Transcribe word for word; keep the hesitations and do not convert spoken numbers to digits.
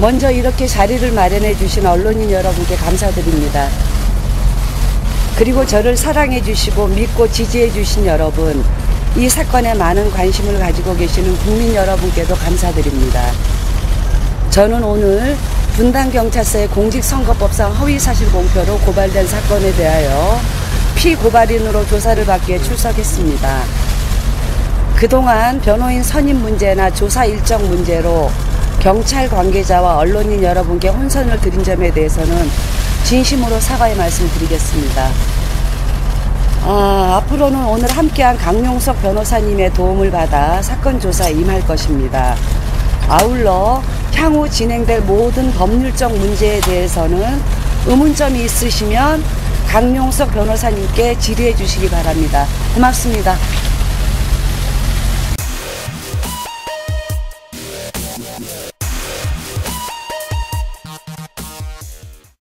먼저 이렇게 자리를 마련해 주신 언론인 여러분께 감사드립니다. 그리고 저를 사랑해 주시고 믿고 지지해 주신 여러분, 이 사건에 많은 관심을 가지고 계시는 국민 여러분께도 감사드립니다. 저는 오늘 분당경찰서의 공직선거법상 허위사실공표로 고발된 사건에 대하여 피고발인으로 조사를 받기 위해 출석했습니다. 그동안 변호인 선임 문제나 조사 일정 문제로 경찰 관계자와 언론인 여러분께 혼선을 드린 점에 대해서는 진심으로 사과의 말씀을 드리겠습니다. 아, 앞으로는 오늘 함께한 강용석 변호사님의 도움을 받아 사건 조사에 임할 것입니다. 아울러 향후 진행될 모든 법률적 문제에 대해서는 의문점이 있으시면 강용석 변호사님께 질의해 주시기 바랍니다. 고맙습니다.